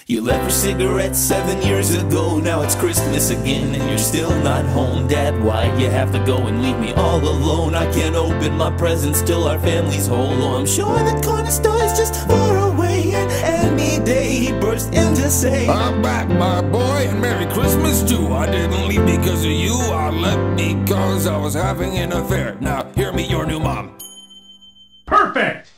You left for cigarettes 7 years ago. Now it's Christmas again and you're still not home. Dad, why'd you have to go and leave me all alone? I can't open my presents till our family's whole. Oh, I'm sure the corner store is just far away, and any day he burst in to say, I'm back, my boy, and Merry Christmas too. I didn't leave because of you, I left because I was having an affair. Now hear me, your new mom. Perfect!